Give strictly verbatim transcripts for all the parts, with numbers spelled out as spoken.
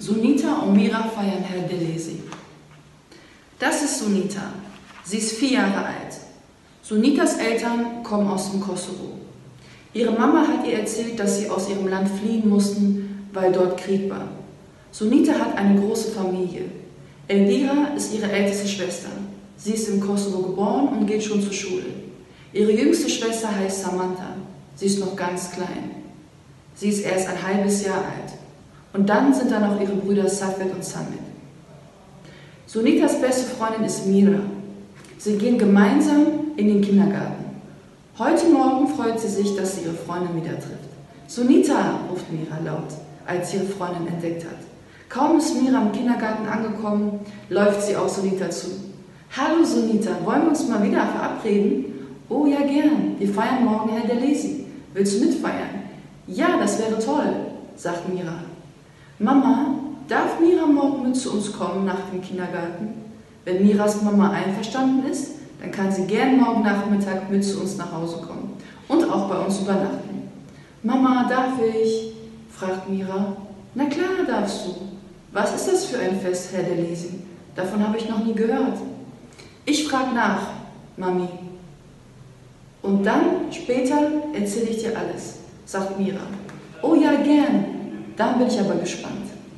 Sunita und Mira feiern Herr Delezi. Das ist Sunita. Sie ist vier Jahre alt. Sunitas Eltern kommen aus dem Kosovo. Ihre Mama hat ihr erzählt, dass sie aus ihrem Land fliehen mussten, weil dort Krieg war. Sunita hat eine große Familie. Elvira ist ihre älteste Schwester. Sie ist im Kosovo geboren und geht schon zur Schule. Ihre jüngste Schwester heißt Samantha. Sie ist noch ganz klein. Sie ist erst ein halbes Jahr alt. Und dann sind da noch ihre Brüder Safed und Samit. Sunitas beste Freundin ist Mira. Sie gehen gemeinsam in den Kindergarten. Heute Morgen freut sie sich, dass sie ihre Freundin wieder trifft. Sunita, ruft Mira laut, als sie ihre Freundin entdeckt hat. Kaum ist Mira im Kindergarten angekommen, läuft sie auf Sunita zu. Hallo Sunita, wollen wir uns mal wieder verabreden? Oh ja, gern. Wir feiern morgen Herr Delezi. Willst du mitfeiern? Ja, das wäre toll, sagt Mira. Mama, darf Mira morgen mit zu uns kommen nach dem Kindergarten? Wenn Miras Mama einverstanden ist, dann kann sie gern morgen Nachmittag mit zu uns nach Hause kommen und auch bei uns übernachten. Mama, darf ich? Fragt Mira. Na klar darfst du. Was ist das für ein Fest, Herr Delezi? Davon habe ich noch nie gehört. Ich frage nach, Mami. Und dann, später, erzähle ich dir alles, sagt Mira. Oh ja, gern. Dann bin ich aber gespannt.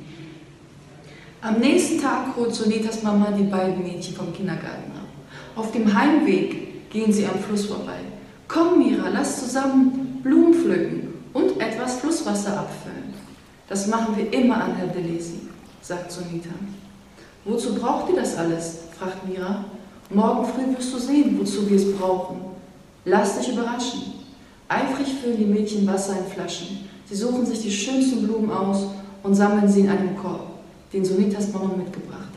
Am nächsten Tag holt Sunitas Mama die beiden Mädchen vom Kindergarten ab. Auf dem Heimweg gehen sie am Fluss vorbei. Komm, Mira, lass zusammen Blumen pflücken und etwas Flusswasser abfüllen. Das machen wir immer an Herr Delezi, sagt Sunita. Wozu braucht ihr das alles? Fragt Mira. Morgen früh wirst du sehen, wozu wir es brauchen. Lass dich überraschen. Eifrig füllen die Mädchen Wasser in Flaschen. Sie suchen sich die schönsten Blumen aus und sammeln sie in einem Korb, den Sunitas Mama mitgebracht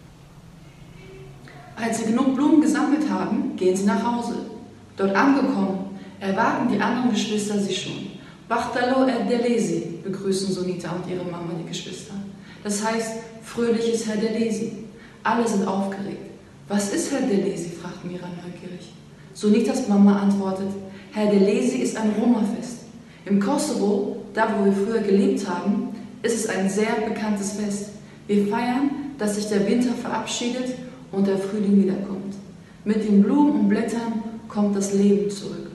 hat. Als sie genug Blumen gesammelt haben, gehen sie nach Hause. Dort angekommen, erwarten die anderen Geschwister sie schon. Bachtalo Herr Delezi, begrüßen Sunita und ihre Mama die Geschwister. Das heißt, fröhliches Herr Delezi. Alle sind aufgeregt. Was ist Herr Delezi? Fragt Mira neugierig. Sunitas Mama antwortet, Herr Delezi ist ein Roma-Fest. Im Kosovo, da wo wir früher gelebt haben, ist es ein sehr bekanntes Fest. Wir feiern, dass sich der Winter verabschiedet und der Frühling wiederkommt. Mit den Blumen und Blättern kommt das Leben zurück.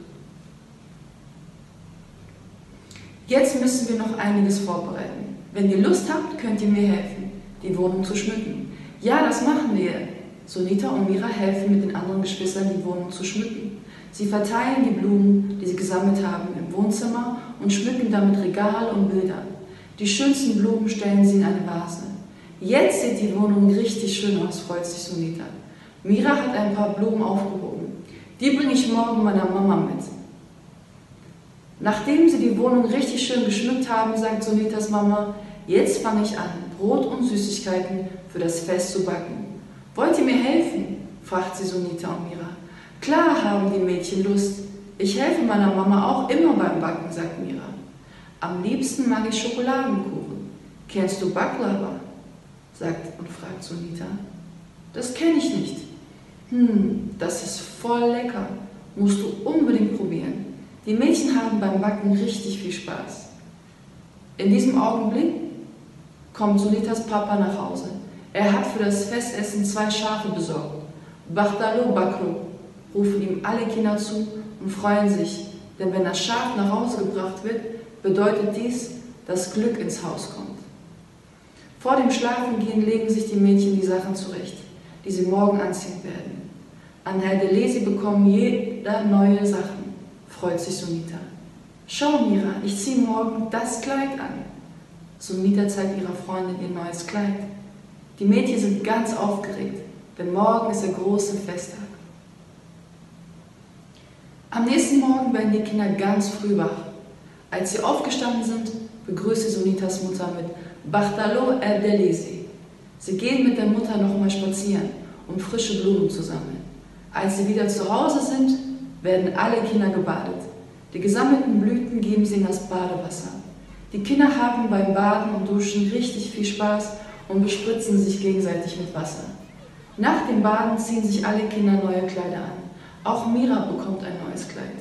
Jetzt müssen wir noch einiges vorbereiten. Wenn ihr Lust habt, könnt ihr mir helfen, die Wohnung zu schmücken. Ja, das machen wir. Sunita und Mira helfen mit den anderen Geschwistern, die Wohnung zu schmücken. Sie verteilen die Blumen, die sie gesammelt haben, im Wohnzimmer und schmücken damit Regale und Bilder. Die schönsten Blumen stellen sie in eine Vase. Jetzt sieht die Wohnung richtig schön aus, freut sich Sunita. Mira hat ein paar Blumen aufgehoben. Die bringe ich morgen meiner Mama mit. Nachdem sie die Wohnung richtig schön geschmückt haben, sagt Sunitas Mama, jetzt fange ich an, Brot und Süßigkeiten für das Fest zu backen. Wollt ihr mir helfen? Fragt sie Sunita und Mira. Klar haben die Mädchen Lust. Ich helfe meiner Mama auch immer beim Backen, sagt Mira. Am liebsten mag ich Schokoladenkuchen. Kennst du Baklava? Sagt und fragt Sunita. Das kenne ich nicht. Hm, das ist voll lecker. Musst du unbedingt probieren. Die Mädchen haben beim Backen richtig viel Spaß. In diesem Augenblick kommt Sunitas Papa nach Hause. Er hat für das Festessen zwei Schafe besorgt. Bachtalo Bakro, rufen ihm alle Kinder zu und freuen sich, denn wenn das Schaf nach Hause gebracht wird, bedeutet dies, dass Glück ins Haus kommt. Vor dem Schlafengehen legen sich die Mädchen die Sachen zurecht, die sie morgen anziehen werden. An Herr Delezi bekommen jeder neue Sachen, freut sich Sunita. Schau, Mira, ich ziehe morgen das Kleid an. Sunita zeigt ihrer Freundin ihr neues Kleid. Die Mädchen sind ganz aufgeregt, denn morgen ist der große Festtag. Am nächsten Morgen werden die Kinder ganz früh wach. Als sie aufgestanden sind, begrüßt sie Sunitas Mutter mit Bachtalo Herr Delezi. Sie gehen mit der Mutter nochmal spazieren, um frische Blumen zu sammeln. Als sie wieder zu Hause sind, werden alle Kinder gebadet. Die gesammelten Blüten geben sie in das Badewasser. Die Kinder haben beim Baden und Duschen richtig viel Spaß und bespritzen sich gegenseitig mit Wasser. Nach dem Baden ziehen sich alle Kinder neue Kleider an. Auch Mira bekommt ein neues Kleid.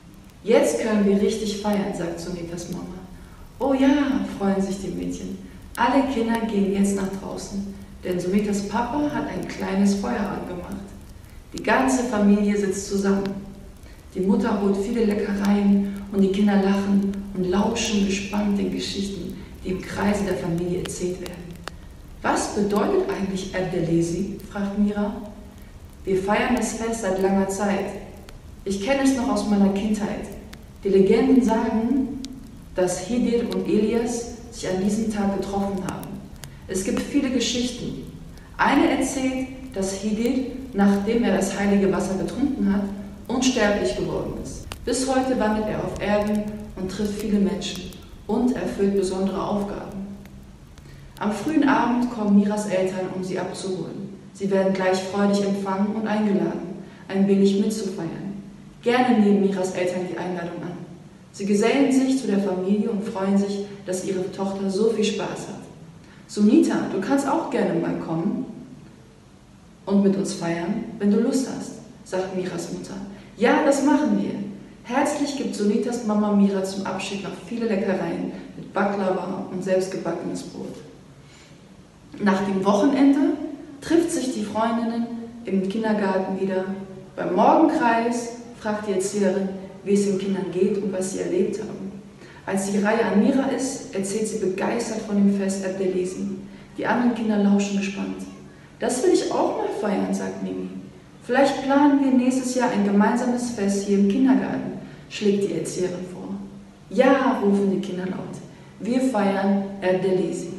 Jetzt können wir richtig feiern, sagt Sunitas Mama. Oh ja, freuen sich die Mädchen. Alle Kinder gehen jetzt nach draußen, denn Sunitas Papa hat ein kleines Feuer angemacht. Die ganze Familie sitzt zusammen. Die Mutter holt viele Leckereien und die Kinder lachen und lauschen gespannt den Geschichten, die im Kreise der Familie erzählt werden. Was bedeutet eigentlich Abdelesi? Fragt Mira. Wir feiern das Fest seit langer Zeit. Ich kenne es noch aus meiner Kindheit. Die Legenden sagen, dass Hidir und Elias sich an diesem Tag getroffen haben. Es gibt viele Geschichten. Eine erzählt, dass Hidir, nachdem er das heilige Wasser getrunken hat, unsterblich geworden ist. Bis heute wandelt er auf Erden und trifft viele Menschen und erfüllt besondere Aufgaben. Am frühen Abend kommen Miras Eltern, um sie abzuholen. Sie werden gleich freudig empfangen und eingeladen, ein wenig mitzufeiern. Gerne nehmen Miras Eltern die Einladung an. Sie gesellen sich zu der Familie und freuen sich, dass ihre Tochter so viel Spaß hat. Sunita, du kannst auch gerne mal kommen und mit uns feiern, wenn du Lust hast, sagt Miras Mutter. Ja, das machen wir. Herzlich gibt Sunitas Mama Mira zum Abschied noch viele Leckereien mit Baklava und selbstgebackenes Brot. Nach dem Wochenende trifft sich die Freundinnen im Kindergarten wieder. Beim Morgenkreis fragt die Erzieherin, wie es den Kindern geht und was sie erlebt haben. Als die Reihe an Mira ist, erzählt sie begeistert von dem Fest Abdelesi. Die anderen Kinder lauschen gespannt. Das will ich auch mal feiern, sagt Mimi. Vielleicht planen wir nächstes Jahr ein gemeinsames Fest hier im Kindergarten, schlägt die Erzieherin vor. Ja, rufen die Kinder laut. Wir feiern Abdelesi.